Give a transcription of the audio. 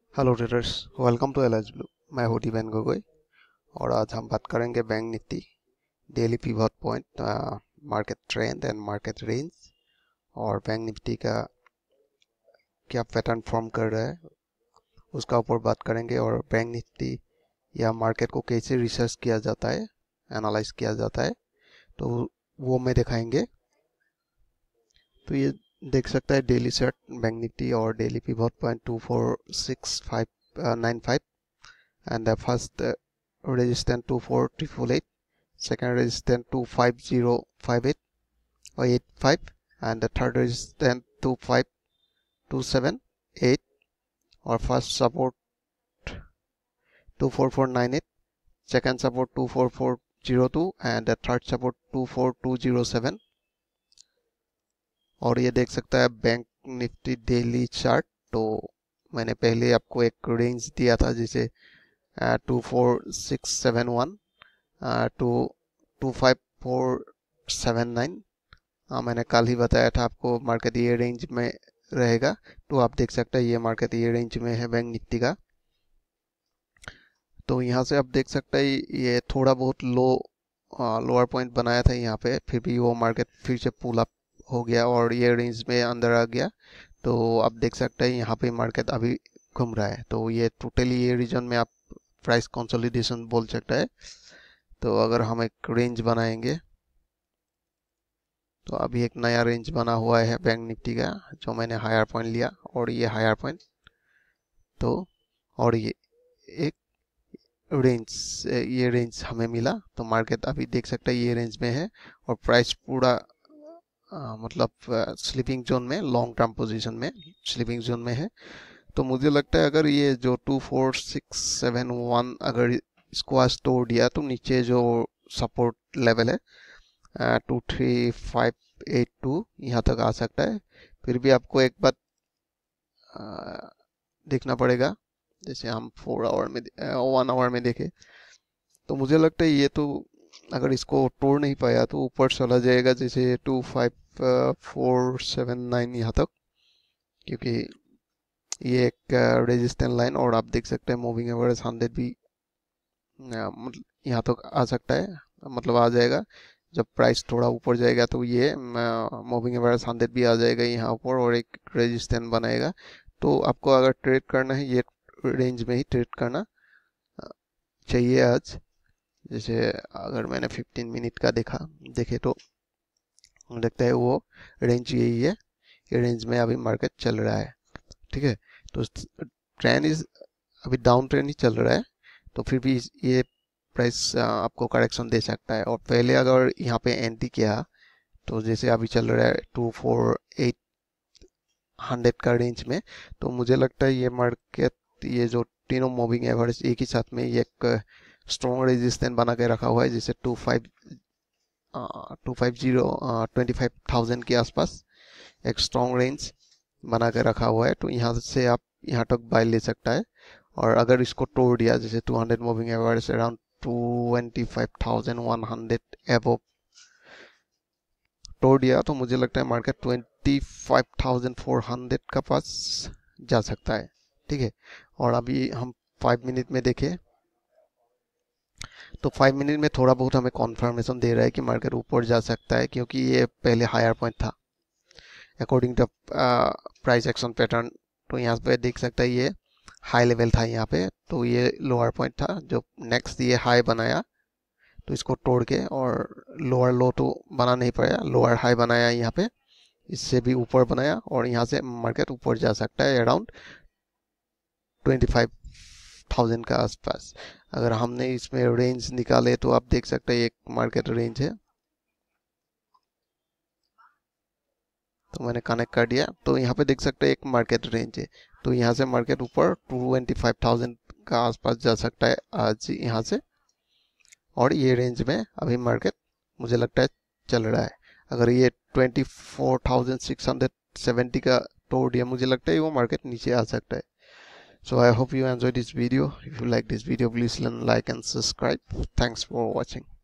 Hello traders, welcome to Alicblue। मैं हूँ दीपेन गोगोई और आज हम बात करेंगे bank Nifty daily pivot point, market trend and market range और बैंक निफ्टी का क्या पैटर्न फॉर्म कर रहा है उसका ऊपर बात करेंगे। और बैंक निफ्टी या मार्केट को कैसे रिसर्च किया जाता है, एनालाइज किया जाता है, तो वो मैं दिखाएंगे। तो ये देख सकता है डेली चार्ट बैंक निफ्टी और daily pivot point 24695 and the first resistance 24888, second resistance 25058 or 85, and the third resistance 25278, or first support 24498, second support 24402 and the third support 24207। और ये देख सकता है बैंक निफ्टी डेली चार्ट। तो मैंने पहले आपको एक रेंज दिया था जिसे 24671 टू 25479। मैंने कल ही बताया था आपको मार्केट ये रेंज में रहेगा। तो आप देख सकते हैं ये मार्केट ये रेंज में है बैंक निफ्टी का। तो यहाँ से आप देख सकते हैं ये थोड़ा बहुत लोअर पॉइंट बनाया था यहाँ पे, फिर भी वो मार्केट फिर से पुल अप हो गया और ये रेंज में अंदर आ गया। तो आप देख सकते हैं यहाँ पे मार्केट अभी घूम रहा है। तो ये टोटली ये रीजन में आप प्राइस कंसोलिडेशन बोल सकता है। तो अगर हम एक रेंज बनाएंगे तो अभी एक नया रेंज बना हुआ है बैंक निफ्टी का, जो मैंने हायर पॉइंट लिया और ये हायर पॉइंट। तो और ये एक रेंज, ये रेंज हमें मिला। तो मार्केट अभी देख सकते हैं ये रेंज में है और प्राइस पूरा मतलब स्लीपिंग जोन में, लॉन्ग टर्म पोजीशन में स्लीपिंग जोन में है। तो मुझे लगता है अगर ये जो 24671 अगर इसको आज तोड़ दिया तो नीचे जो सपोर्ट लेवल है 23582 यहाँ तक आ सकता है। फिर भी आपको एक बात देखना पड़ेगा, जैसे हम 1 आवर में देखें तो मुझे लगता है ये तो अगर इसको तोड़ नहीं पाया तो ऊपर चला जाएगा जैसे 25479 यहाँ तक, क्योंकि ये एक रेजिस्टेंस लाइन। और आप देख सकते हैं मूविंग एवरेज 100 भी यहाँ तक आ सकता है, मतलब आ जाएगा। जब प्राइस थोड़ा ऊपर जाएगा तो ये मूविंग एवरेज 100 भी आ जाएगा यहाँ ऊपर और एक रेजिस्टेंस बनाएगा। तो आपको अगर ट्रेड करना है ये रेंज में ही ट्रेड करना चाहिए आज। जैसे अगर मैंने 15 मिनट का देखे तो लगता है वो रेंज यही है, ये रेंज में अभी मार्केट चल रहा है। ठीक है, तो ट्रेंड इज अभी डाउन ट्रेंड ही चल रहा है। तो फिर भी ये प्राइस आपको करेक्शन दे सकता है। और पहले अगर यहाँ पे एंट्री किया तो जैसे अभी चल रहा है 24800 का रेंज में, तो मुझे लगता है ये मार्केट ये जो तीनों मूविंग एवरेज एक ही साथ में ये एक स्ट्रॉन्ग रेजिस्टेंस बना के रखा हुआ है, जैसे 25,000 के आसपास एक स्ट्रॉन्ग रेंज बना के रखा हुआ है। तो यहाँ से आप यहाँ तक बाय ले सकता है। और अगर इसको तोड़ दिया जैसे 200 मूविंग एवरेज अराउंड 25,100 एबव तोड़ दिया तो मुझे लगता है मार्केट 25,400 का पास जा सकता है। ठीक है, और अभी हम 5 मिनट में देखें तो 5 मिनट में थोड़ा बहुत हमें कॉन्फर्मेशन दे रहा है कि मार्केट ऊपर जा सकता है, क्योंकि ये पहले हायर पॉइंट था according to price action pattern. तो यहाँ पे देख सकता है ये हाई लेवल था यहाँ पे, तो ये लोअर पॉइंट था जो नेक्स्ट ये हाई बनाया। तो इसको तोड़ के और लोअर लो तो बना नहीं पाया, लोअर हाई बनाया यहाँ पे, इससे भी ऊपर बनाया और यहाँ से मार्केट ऊपर जा सकता है अराउंड 25,000 का आसपास। अगर हमने इसमें रेंज निकाले तो आप देख सकते हैं एक मार्केट रेंज है। तो मैंने कनेक्ट कर दिया, तो यहाँ पे देख सकते हैं एक मार्केट रेंज है। तो यहाँ से मार्केट ऊपर 25,000 का आसपास जा सकता है आज यहाँ से। और ये रेंज में अभी मार्केट मुझे लगता है चल रहा है। अगर ये 24,670 का तोड़ दिया मुझे लगता है वो मार्केट नीचे आ सकता है। So I hope you enjoyed this video. If you like this video, please like and subscribe. Thanks for watching.